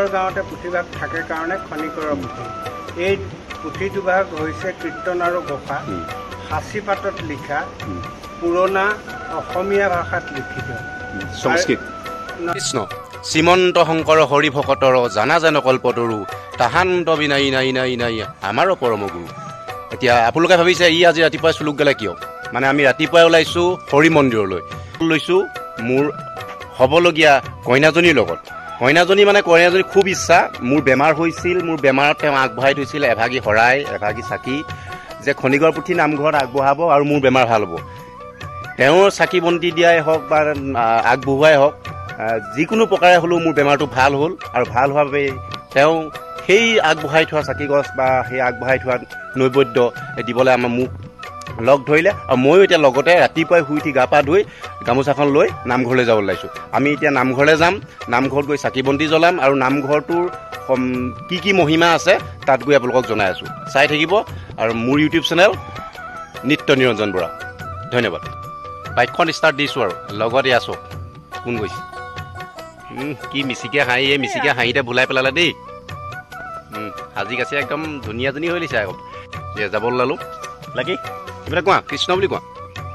খনিকৰ গাঁৱতে পুথিভাগ থাকে কাৰণে খনিকৰৰ পুথি। এই পুথি দুভাগ হৈছে কীৰ্তন আৰু ঘোষা, সাঁচি পাতত লিখা, পুৰণা অসমীয়া ভাষাত লিখিত সংস্কৃত। কৃষ্ণ শ্ৰীমন্ত শংকৰ হৰি ভকতৰ জানা জান কল্পতৰু তাহান্ত বিনাই নাই নাই নাই আমাৰো পৰম গুৰু। এতিয়া আপোনালোকে ভাবিছে ই আজি ৰাতিপুৱাই চুলুক গ'লে কিয়? মানে আমি ৰাতিপুৱাই ওলাইছোঁ হৰি মন্দিৰলৈ, লৈছোঁ মোৰ হ'বলগীয়া কইনাজনীৰ লগত। কইনাজনী মানে কইনাজনী খুব ইচ্ছা, মোৰ বেমাৰ হৈছিল, মোৰ বেমাৰত তেওঁ আগবঢ়াই থৈছিল এভাগী শৰাই এভাগী চাকি, যে খনিকৰ পুথি নামঘৰত আগবঢ়াব আৰু মোৰ বেমাৰ ভাল হ'ব। তেওঁৰ চাকি বন্তি দিয়াই হওক বা আগবঢ়োৱাই হওক, যিকোনো প্ৰকাৰে হ'লেও মোৰ বেমাৰটো ভাল হ'ল, আৰু ভাল হোৱাৰ বাবে তেওঁ সেই আগবঢ়াই থোৱা চাকি গছ বা সেই আগবঢ়াই থোৱা নৈবেদ্য দিবলৈ আমাৰ মোক লগ ধৰিলে। আৰু ময়ো এতিয়া লগতে ৰাতিপুৱাই শুই উঠি গা পা ধুই গামোচাখন লৈ নামঘৰলৈ যাব ওলাইছোঁ। আমি এতিয়া নামঘৰলৈ যাম, নামঘৰত গৈ চাকি বন্তি জ্বলাম, আৰু নামঘৰটোৰ কি কি মহিমা আছে তাত গৈ আপোনালোকক জনাই আছোঁ। চাই থাকিব আৰু মোৰ ইউটিউব চেনেল নিত্য নিৰঞ্জন বৰা। ধন্যবাদ। বাইকখন ষ্টাৰ্ট দিছোঁ আৰু লগতে আছোঁ। কোন গৈছে? কি মিচিকে হাঁহি, এই মিচিকে হাঁহিতে ভুলাই পেলালে দেই। সাজি কাচি একদম ধুনীয়াজনী হৈ লৈছে আকৌ। যাব ওলালোঁ লাগি এইবিলাক কোৱা, কৃষ্ণ বুলি কোৱা।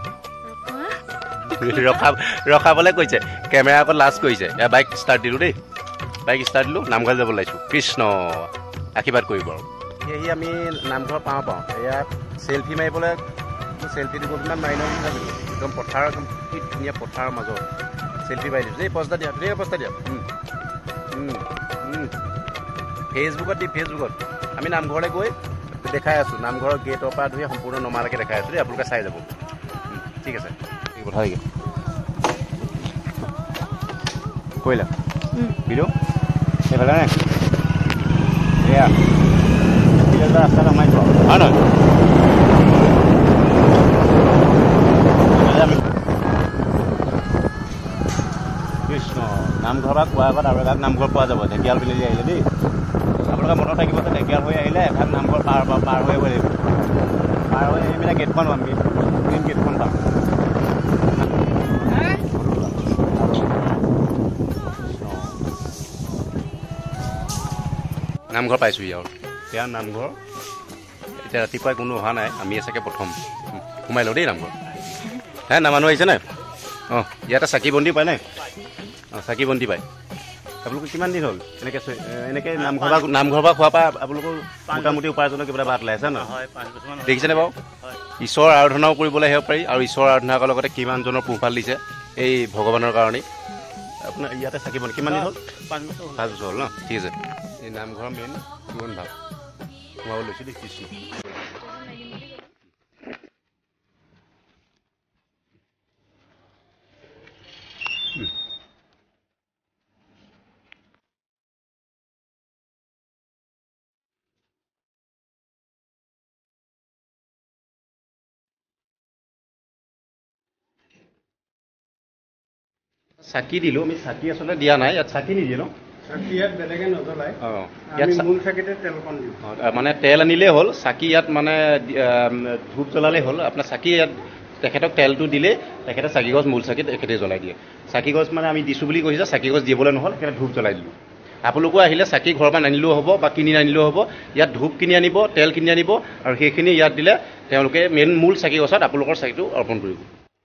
ৰখাবলৈ কৈছে, কেমেৰা আকৌ লাজ কৰিছে। বাইক ষ্টাৰ্ট দিলোঁ দেই, বাইক ষ্টাৰ্ট দিলোঁ, নামঘৰ যাব ওলাইছোঁ। কৃষ্ণ আশীৰ্বাদ কৰিব আৰু সেয়েহে আমি নামঘৰ পাওঁ। এয়া চেলফি মাৰিবলৈ, চেলফিটো ইমান মাৰি লওঁ ভাবিলোঁ। একদম পথাৰ, একদম কি ধুনীয়া পথাৰৰ মাজত চেলফি মাৰি দিছোঁ। এই পষ্টা দিয়া, ধুনীয়া পষ্টা দিয়া। ফেচবুকত আমি নামঘৰলৈ গৈ দেখাই আছোঁ। নামঘৰৰ গেটৰ পৰা ধৰি সম্পূৰ্ণ নমালৈকে দেখাই আছোঁ দেই, আপোনালোকে চাই যাব। ঠিক আছে, কথা নেকি কৰিলা ভিডিঅ' সেইফালে নাই? এয়া ৰাস্তাত সোমাই থোৱা হয় নহয়? কৃষ্ণ নামঘৰ পৰা কোৱাৰ আগত আৰু এভাগ নামঘৰ পোৱা যাব। ঢেকীয়াল পিনে আহিলে দেই, আপোনালোকে মনত থাকিব যে ঢেকীয়াল হৈ আহিলে এভাগ নামঘৰ পাৰ হৈ আহিব লাগিব। পাৰ হৈ আহি পেলাই গেটখন পাম, মেইন গেটখন পাম। নামঘৰ পাইছোঁহি আৰু এয়া নামঘৰ। এতিয়া ৰাতিপুৱাই কোনো অহা নাই, আমি চাগে প্ৰথম সোমাই লওঁ দেই নামঘৰ। মানুহ আহিছে নাই? অঁ, ইয়াতে চাকি বন্তি পায় নাই? অঁ, চাকি বন্তি পায়। আপোনালোকৰ কিমান দিন হ'ল এনেকৈ নামঘৰ পৰা খোৱাৰ পৰা আপোনালোকৰ মোটামুটি উপাৰ্জনৰ কিবা এটা বাট ওলাই আছে ন? দেখিছেনে বাৰু? ঈশ্বৰৰ আৰাধনাও কৰিবলৈ আহিব পাৰি, আৰু ঈশ্বৰৰ আৰাধনা কৰাৰ লগতে কিমানজনৰ পোহপাল দিছে এই ভগৱানৰ কাৰণেই। আপোনাৰ ইয়াতে চাকি বন্তি কিমান দিন হ'ল? 5 বছৰ হ'ল ন? ঠিক আছে। এই নামঘৰৰ মেইন কিমান ভাল সোমাব লৈছোঁ দেই। কৃষ্ণ চাকি দিলোঁ আমি। চাকি আচলতে দিয়া নাই, ইয়াত চাকি নিদিয়ে ন? চাকি ইয়াত বেলেগে নজ্বলায়। অঁ, ইয়াত মূল চাকিতে তেলকণ দিওঁ। মানে তেল আনিলেই হ'ল, চাকি ইয়াত মানে ধূপ জ্বলালেই হ'ল। আপোনাৰ চাকি ইয়াত তেখেতক তেলটো দিলে তেখেতে চাকি গছ মূল চাকি তেখেতে জ্বলাই দিয়ে। চাকি গছ মানে আমি দিছোঁ বুলি কৈছে, চাকি গছ দিবলৈ নহ'ল, তেখেতে ধূপ জ্বলাই দিলোঁ। আপোনালোকো আহিলে চাকি ঘৰৰ পৰা নানিলেও হ'ব বা কিনি নানিলেও হ'ব। ইয়াত ধূপ কিনি আনিব, তেল কিনি আনিব, আৰু সেইখিনি ইয়াত দিলে তেওঁলোকে মেইন মূল চাকি গছত আপোনালোকৰ চাকিটো অৰ্পণ কৰিব।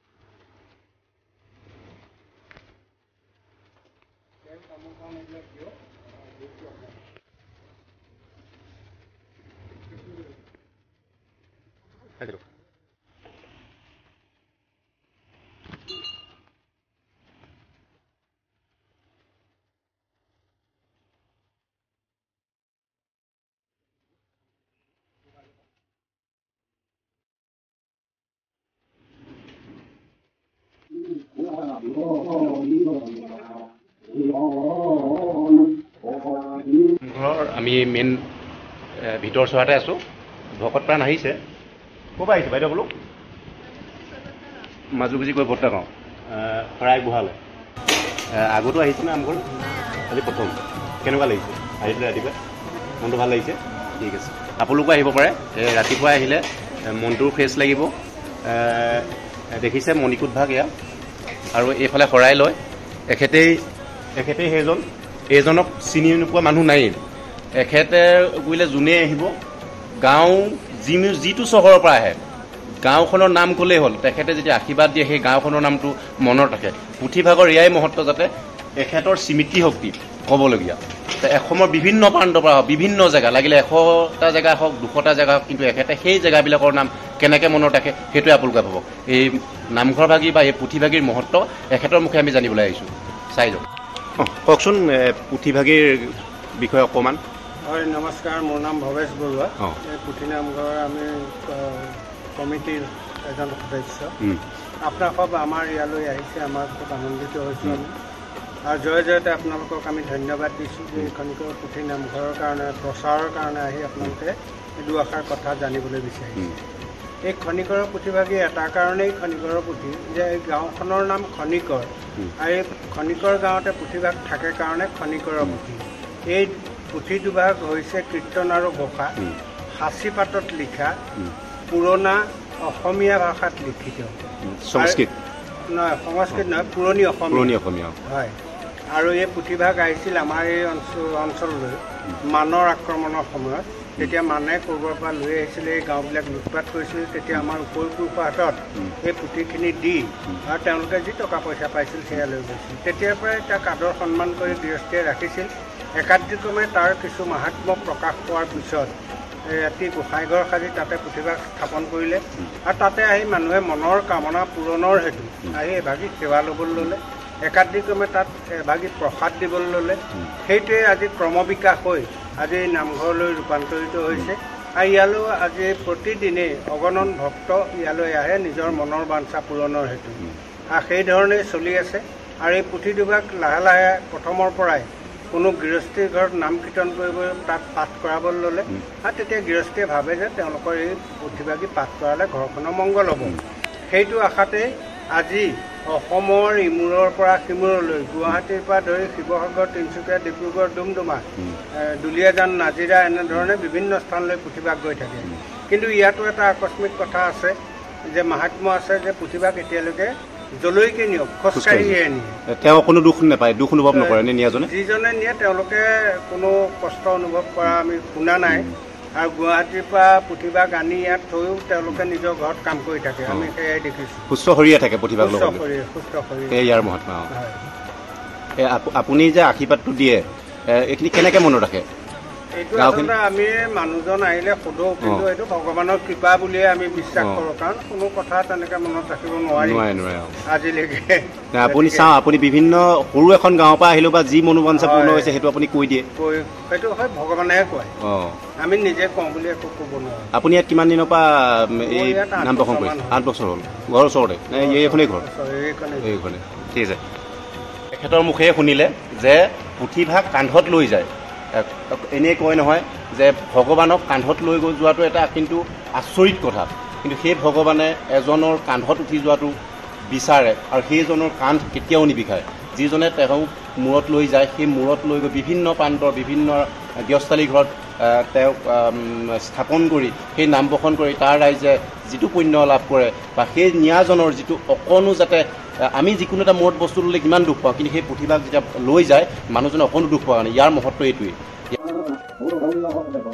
ঘৰৰ আমি মেইন ভিতৰ চোৱাতে আছোঁ। ভকত প্ৰাণ আহিছে। ক'ৰ পৰা আহিছে বাইদেউ? বোলো মাজুগুজি কৈ ভৰ্তা গাঁও শৰাই গোহালে আগতো আহিছে না নামঘৰ? আজি প্ৰথম। কেনেকুৱা লাগিছে আহি পেলাই ৰাতিপুৱা? মনটো ভাল লাগিছে? ঠিক আছে, আপোনালোকো আহিব পাৰে। ৰাতিপুৱাই আহিলে মনটোও ফ্ৰেছ লাগিব। দেখিছে মণিকূট ভাগ এয়া, আৰু এইফালে শৰাই লয় এখেতেই সেইজন এইজনক চিনি নোপোৱা মানুহ নাই এখেতে গ'লে যোনে আহিব গাঁও যিটো চহৰৰ পৰা আহে গাঁওখনৰ নাম ক'লেই হ'ল তেখেতে যেতিয়া আশীৰ্বাদ দিয়ে সেই গাঁওখনৰ নামটো মনত ৰাখে পুথিভাগৰ এয়াই মহত্ব যাতে এখেতৰ স্মৃতি শক্তি ক'বলগীয়া অসমৰ বিভিন্ন প্ৰান্তৰ পৰা বিভিন্ন জেগা লাগিলে 100টা জেগা হওক 200টা জেগা হওক কিন্তু এখেতে সেই জেগাবিলাকৰ নাম কেনেকৈ মনত ৰাখে সেইটোৱে আপোনালোকে ভাবক এই নামঘৰভাগী বা এই পুথিভাগীৰ মহত্ব এখেতৰ মুখে আমি জানিবলৈ আহিছোঁ চাই যাওক কওকচোন পুথিভাগীৰ বিষয়ে অকণমান হয় নমস্কাৰ মোৰ নাম ভৱেশ বৰুৱা এই পুথি নামঘৰ আমি কমিটিৰ এজন সদস্য আপোনাক সব আমাৰ ইয়ালৈ আহিছে আমাৰ খুব আনন্দিত হৈছোঁ আমি আৰু জয়তে আপোনালোকক আমি ধন্যবাদ দিছোঁ যে খনিকৰ পুথি নামঘৰৰ কাৰণে প্ৰচাৰৰ কাৰণে আহি আপোনালোকে দুআষাৰ কথা জানিবলৈ বিচাৰিছে এই খনিকৰ পুথিভাগী এটা কাৰণেই খনিকৰৰ পুথি যে এই গাঁওখনৰ নাম খনিকৰ আৰু এই খনিকৰ গাঁৱতে পুথিভাগ থাকে কাৰণে খনিকৰৰ পুথি এই পুথি দুভাগ হৈছে কীৰ্তন আৰু ঘোষা সাঁচি পাতত লিখা পুৰণা অসমীয়া ভাষাত লিখিত সংস্কৃত নহয় পুৰণি অসমীয়া হয় আৰু এই পুথিভাগ আহিছিল আমাৰ এই অঞ্চললৈ মানৰ আক্ৰমণৰ সময়ত তেতিয়া মানে ক'ৰবাৰ পৰা লৈ আহিছিলে এই গাঁওবিলাক লুটপাট কৰিছিল তেতিয়া আমাৰ উপৰিপুৰুষৰ হাতত এই পুথিখিনি দি আৰু তেওঁলোকে যি টকা পইচা পাইছিল সেয়া লৈ গৈছিল তেতিয়াৰ পৰাই তাক আদৰ সন্মান কৰি গৃহস্থীয়ে ৰাখিছিল একাধিক্ৰমে তাৰ কিছু মাহাত্ম্য প্ৰকাশ পোৱাৰ পিছত ৰাতি গোসাঁইঘৰ সাজি তাতে পুথিভাগ স্থাপন কৰিলে আৰু তাতে আহি মানুহে মনৰ কামনা পূৰণৰ হেতু আহি এভাগী সেৱা ল'বলৈ ল'লে একাধিক্ৰমে তাত এভাগী প্ৰসাদ দিবলৈ ল'লে সেইটোৱে আজি ক্ৰমবিকাশ হৈ আজি নামঘৰলৈ ৰূপান্তৰিত হৈছে আৰু ইয়ালৈ আজি প্ৰতিদিনে অগণন ভক্ত ইয়ালৈ আহে নিজৰ মনৰ বাঞ্ছা পূৰণৰ হেতু আৰু সেইধৰণেই চলি আছে আৰু এই পুথি দুভাগ লাহে লাহে প্ৰথমৰ পৰাই কোনো গৃহস্থীৰ ঘৰত নাম কীৰ্তন কৰিব তাত পাঠ কৰাবলৈ ল'লে আৰু তেতিয়া গৃহস্থীয়ে ভাবে যে তেওঁলোকৰ এই পুথিভাগী পাঠ কৰালে ঘৰখনৰ মংগল হ'ব সেইটো আশাতে আজি অসমৰ ইমূৰৰ পৰা সিমূৰলৈ গুৱাহাটীৰ পৰা ধৰি শিৱসাগৰ তিনিচুকীয়া ডিব্ৰুগড় ডুমডুমা দুলীয়াজান নাজিৰা এনেধৰণে বিভিন্ন স্থানলৈ পুথিভাগ গৈ থাকে কিন্তু ইয়াতো এটা আকস্মিক কথা আছে যে মাহাত্ম্য আছে যে পুথিভাগ এতিয়ালৈকে জলৈকে নিয়ক খোজকাঢ়িহে নিয়ে তেওঁ কোনো দুখ নাপায় দুখ অনুভৱ নকৰে নিয়াজনে যিজনে নিয়ে তেওঁলোকে কোনো কষ্ট অনুভৱ কৰা আমি শুনা নাই আৰু গুৱাহাটীৰ পৰা পুথিভাগ আনি ইয়াত থৈও তেওঁলোকে নিজৰ ঘৰত কাম কৰি থাকে আমি সেয়াই দেখিছোঁ সুস্থ শৰীৰে থাকে পুথিভাগ সুস্থ শৰীৰ ইয়াৰ মহাত্মা আপুনি যে আশীৰ্বাদটো দিয়ে এইখিনি কেনেকৈ মনত ৰাখে এইটো আচলতে আমি মানুহজন আহিলে সোধো কিন্তু এইটো ভগৱানৰ কৃপা বুলিয়ে আমি বিশ্বাস কৰোঁ কাৰণ কোনো কথা তেনেকৈ মনত ৰাখিব নোৱাৰি আজিলৈকে আপুনি আপুনি বিভিন্ন সৰু এখন গাঁৱৰ পৰা আহিলেও বা যি মনোবাঞ্ছা পূৰ্ণ হৈছে সেইটো আপুনি কৈ দিয়ে সেইটো হয় ভগৱানেহে কয় আমি নিজে কওঁ বুলি একো ক'ব নোৱাৰোঁ আপুনি ইয়াত কিমান দিনৰ পৰা এই নাম প্ৰসংগ কৰিছে 8 বছৰ হ'ল ঘৰৰ ওচৰতে এইখনেই ঘৰ এইখনে ঠিক আছে তেখেতৰ মুখে শুনিলে যে পুথিভাগ কান্ধত লৈ যায় এনেই কয় নহয় যে ভগৱানক কান্ধত লৈ গৈ যোৱাটো এটা কিন্তু আচৰিত কথা কিন্তু সেই ভগৱানে এজনৰ কান্ধত উঠি যোৱাটো বিচাৰে আৰু সেইজনৰ কান্ধ কেতিয়াও নিবিষায় যিজনে তেওঁক মূৰত লৈ যায় সেই মূৰত লৈ গৈ বিভিন্ন প্ৰান্তৰ বিভিন্ন গৃহস্থালী ঘৰত তেওঁক স্থাপন কৰি সেই নাম বসন কৰি তাৰ ৰাইজে যিটো পুণ্য লাভ কৰে বা সেই নিয়াজনৰ যিটো অকণো যাতে আমি যিকোনো এটা মূৰত বস্তু ল'লে কিমান দুখ পাওঁ কিন্তু সেই পুথিভাগ যেতিয়া লৈ যায় মানুহজনে অকণো দুখ পোৱা নাই ইয়াৰ মহত্ব এইটোৱেই